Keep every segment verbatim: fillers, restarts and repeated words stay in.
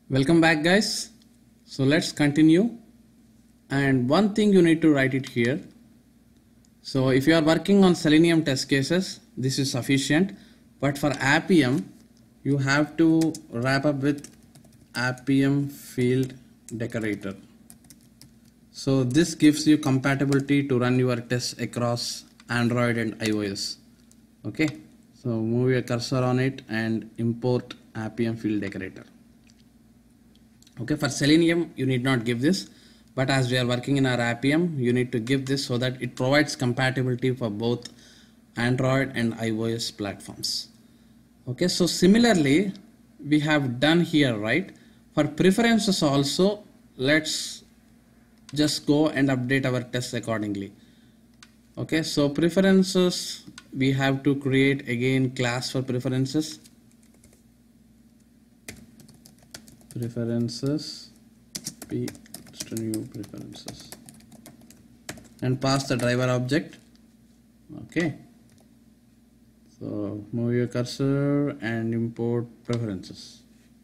Welcome back, guys. So let's continue, and one thing you need to write it here. So if you are working on Selenium test cases, this is sufficient, but for Appium you have to wrap up with Appium field decorator. So this gives you compatibility to run your tests across Android and iOS. Okay, so move your cursor on it and import Appium field decorator. Okay, for Selenium you need not give this, but as we are working in our Appium, you need to give this so that it provides compatibility for both Android and iOS platforms. Okay, so similarly we have done here, right? For preferences also, let's just go and update our tests accordingly. Okay, so preferences, we have to create again class for preferences. Preferences, p new preferences, and pass the driver object. Okay, so move your cursor and import preferences.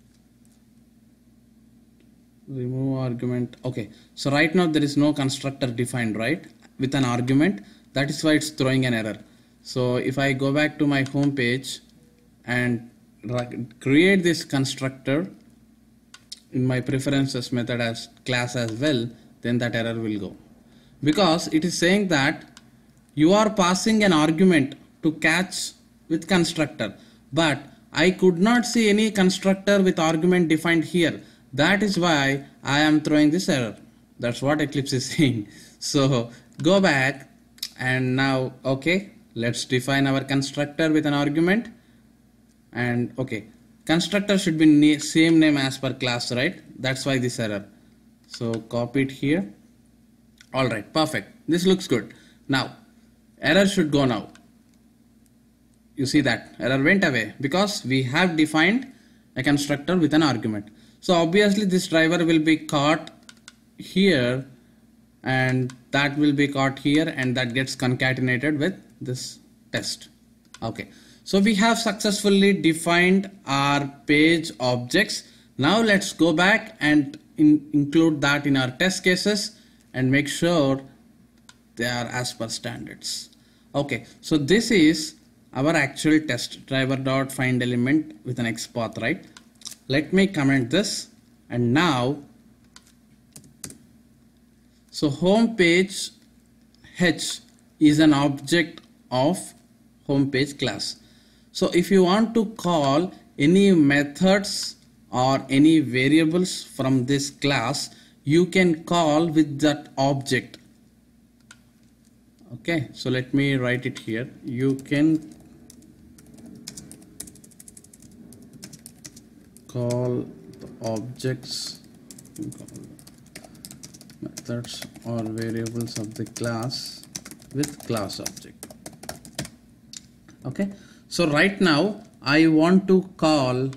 Remove argument. Okay, so right now there is no constructor defined, right, with an argument. That is why it's throwing an error. So if I go back to my home page and create this constructor in my preferences method as class as well, then that error will go, because it is saying that you are passing an argument to catch with constructor, but I could not see any constructor with argument defined here. That is why I am throwing this error. That's what Eclipse is saying. So go back and now, okay, let's define our constructor with an argument. And okay, constructor should be na same name as per class, right? That's why this error. So copy it here. Alright, perfect. This looks good. Now error should go now. You see that error went away because we have defined a constructor with an argument. So obviously this driver will be caught here, and that will be caught here, and that gets concatenated with this test. Okay, so we have successfully defined our page objects. Now let's go back and in, include that in our test cases and make sure they are as per standards. Okay, so this is our actual test, driver dot find element with an X path, right? Let me comment this, and now so home page H is an object of home page class. So if you want to call any methods or any variables from this class, you can call with that object. Okay, so let me write it here. You can call the objects, methods or variables of the class with class object. Okay, so right now I want to call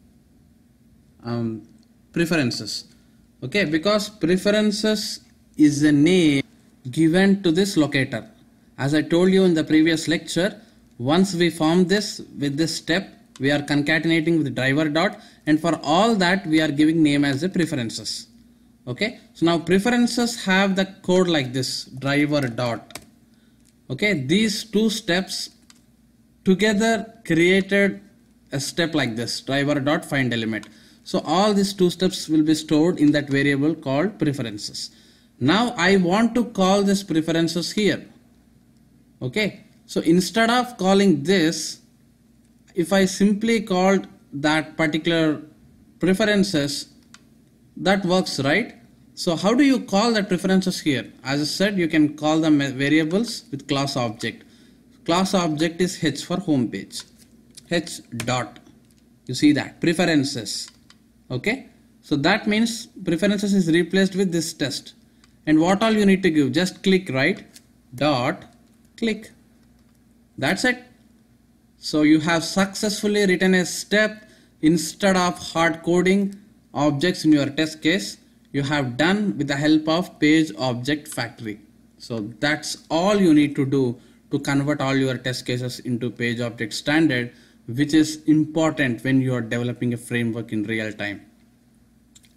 um, preferences. Okay, because preferences is a name given to this locator. As I told you in the previous lecture, once we form this with this step, we are concatenating with driver dot, and for all that we are giving name as the preferences. Okay, so now preferences have the code like this, driver dot. Okay, these two steps together created a step like this, driver dot find element. So all these two steps will be stored in that variable called preferences. Now I want to call this preferences here. Okay, so instead of calling this, if I simply called that particular preferences, that works, right? So how do you call that preferences here? As I said, you can call them variables with class object. Class object is H for home page. H dot. You see that preferences. Okay, so that means preferences is replaced with this test. And what all you need to give? Just click, right? Dot click. That's it. So you have successfully written a step. Instead of hard coding objects in your test case, you have done with the help of page object factory. So that's all you need to do to convert all your test cases into page object standard, which is important when you are developing a framework in real time.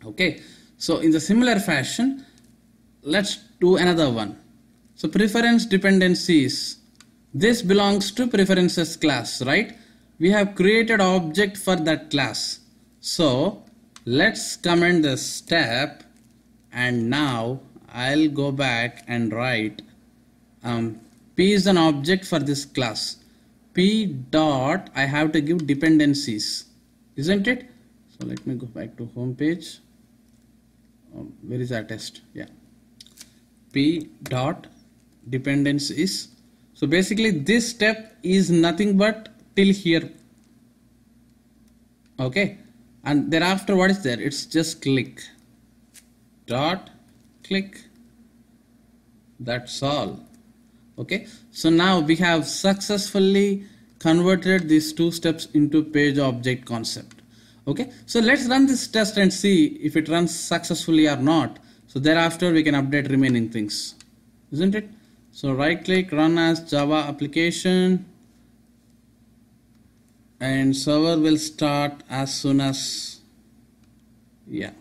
Okay, so in the similar fashion, let's do another one. So preference dependencies, this belongs to preferences class, right? We have created object for that class. So let's comment this step, and now I'll go back and write um, P is an object for this class. P dot, I have to give dependencies, isn't it? So let me go back to home page. Um, where is our test? Yeah. P dot dependencies. So basically this step is nothing but till here. Okay. And thereafter what is there? It's just click. Dot click. That's all. Okay. So now we have successfully converted these two steps into page object concept. Okay, so let's run this test and see if it runs successfully or not. So thereafter we can update remaining things, isn't it? So right click, run as Java application, and server will start as soon as, yeah.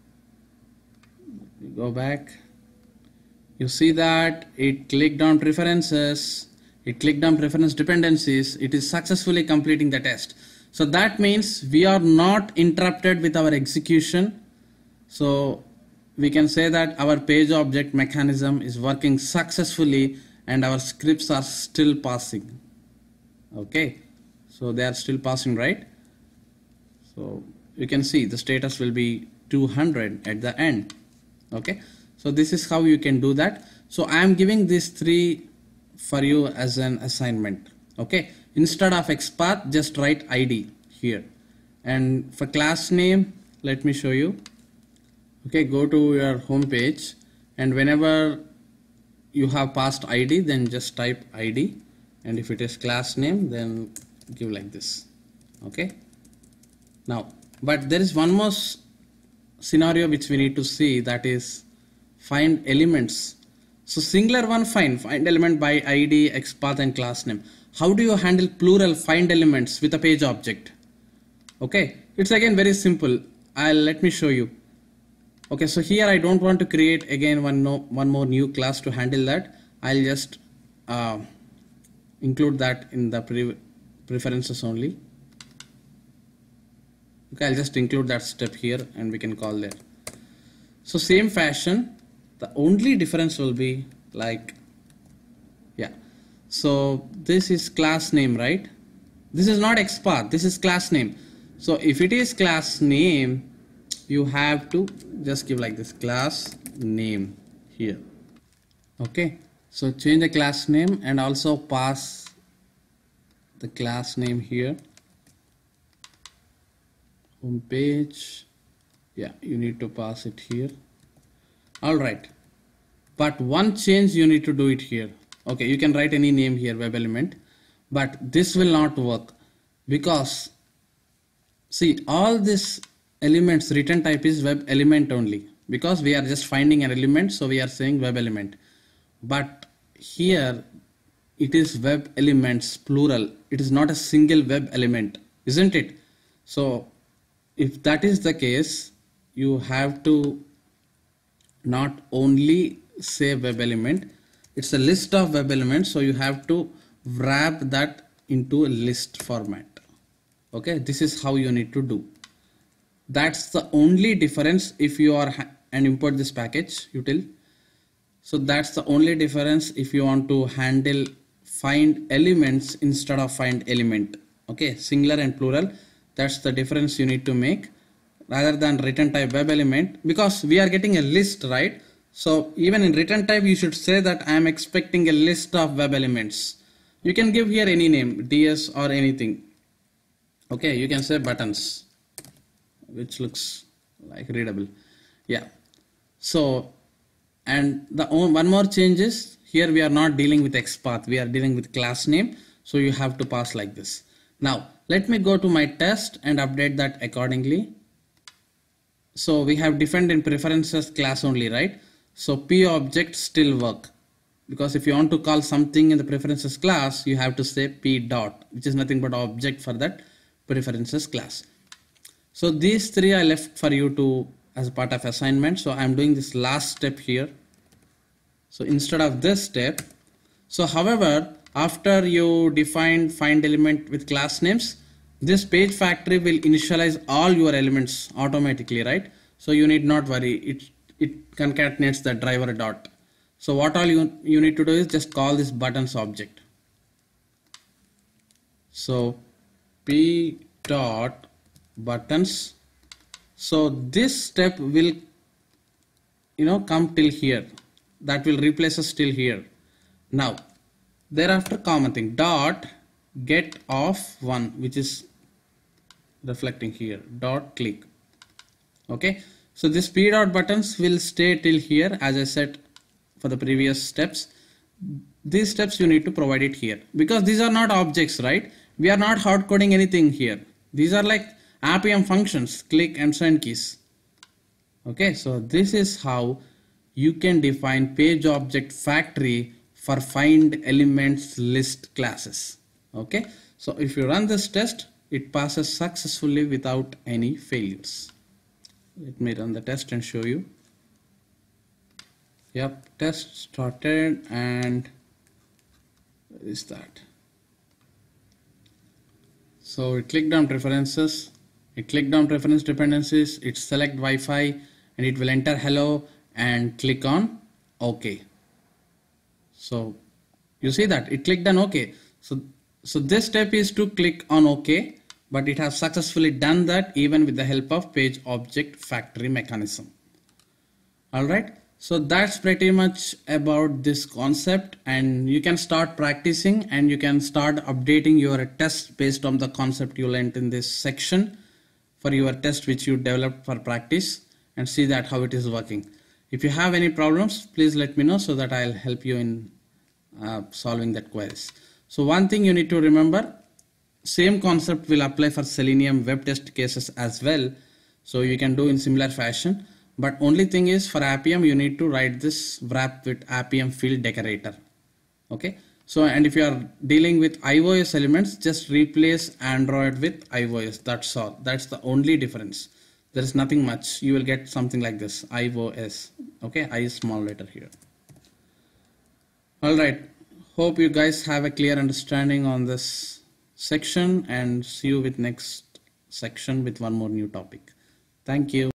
We go back. You see that it clicked on preferences, it clicked on preference dependencies, it is successfully completing the test. So that means we are not interrupted with our execution. So we can say that our page object mechanism is working successfully and our scripts are still passing. Okay, so they are still passing, right? So you can see the status will be two hundred at the end. Okay, so this is how you can do that. So I am giving these three for you as an assignment. Okay, instead of XPath, just write I D here. And for class name, let me show you. Okay, go to your home page, and whenever you have passed I D, then just type I D, and if it is class name, then give like this. Okay, now but there is one more scenario which we need to see, that is find elements. So singular one, fine, find element by I D, XPath and class name. How do you handle plural find elements with a page object? Okay, it's again very simple. I'll let me show you. Okay, so here I don't want to create again one no one more new class to handle that. I'll just uh, include that in the pre preferences only. Okay, I'll just include that step here and we can call there. So same fashion, the only difference will be like, yeah. So this is class name, right? This is not XPath, this is class name. So if it is class name, you have to just give like this, class name here. Okay, so change the class name and also pass the class name here. Home page, yeah, you need to pass it here. All right, but one change you need to do it here. Okay, you can write any name here, web element, but this will not work because see, all these elements return type is web element only, because we are just finding an element, so we are saying web element. But here it is web elements plural, it is not a single web element, isn't it? So if that is the case, you have to not only say web element, it's a list of web elements, so you have to wrap that into a list format. Okay, this is how you need to do. That's the only difference if you are and import this package util. So that's the only difference if you want to handle find elements instead of find element. Okay, singular and plural, that's the difference you need to make, rather than return type web element, because we are getting a list, right? So even in return type you should say that I am expecting a list of web elements. You can give here any name, D S or anything. Okay, you can say buttons, which looks like readable. Yeah. So, and the one more change is here we are not dealing with XPath, we are dealing with class name. So you have to pass like this. Now let me go to my test and update that accordingly. So we have defined in preferences class only, right? So P object still work, because if you want to call something in the preferences class, you have to say P dot, which is nothing but object for that preferences class. So these three I left for you to as a part of assignment. So I'm doing this last step here. So instead of this step, so however, after you define find element with class names, this page factory will initialize all your elements automatically, right? So you need not worry. It, it concatenates the driver dot. So what all you, you need to do is just call this buttons object. So p dot buttons. So this step will, you know, come till here. That will replace us till here. Now, thereafter common thing dot get of one, which is reflecting here, dot click. Okay, so this p dot buttons will stay till here, as I said for the previous steps. These steps you need to provide it here, because these are not objects, right? We are not hard coding anything here. These are like Appium functions, click and send keys. Okay, so this is how you can define page object factory for find elements list classes. Okay, so if you run this test, it passes successfully without any failures. Let me run the test and show you. Yep, test started, and where is that? So it clicked on preferences, it clicked on preference dependencies, it select Wi-Fi, and it will enter hello and click on OK. So you see that it clicked on OK. So, so this step is to click on OK, but it has successfully done that even with the help of page object factory mechanism. Alright, so that's pretty much about this concept, and you can start practicing and you can start updating your test based on the concept you learned in this section for your test which you developed for practice, and see that how it is working. If you have any problems, please let me know so that I'll help you in uh, solving that queries. So one thing you need to remember, same concept will apply for Selenium web test cases as well. So you can do in similar fashion, but only thing is for Appium you need to write this wrap with Appium field decorator. Okay. So, and if you are dealing with iOS elements, just replace Android with iOS. That's all. That's the only difference. There is nothing much. You will get something like this, iOS. Okay, I is small letter here. All right. Hope you guys have a clear understanding on this section, and see you with next section with one more new topic. Thank you.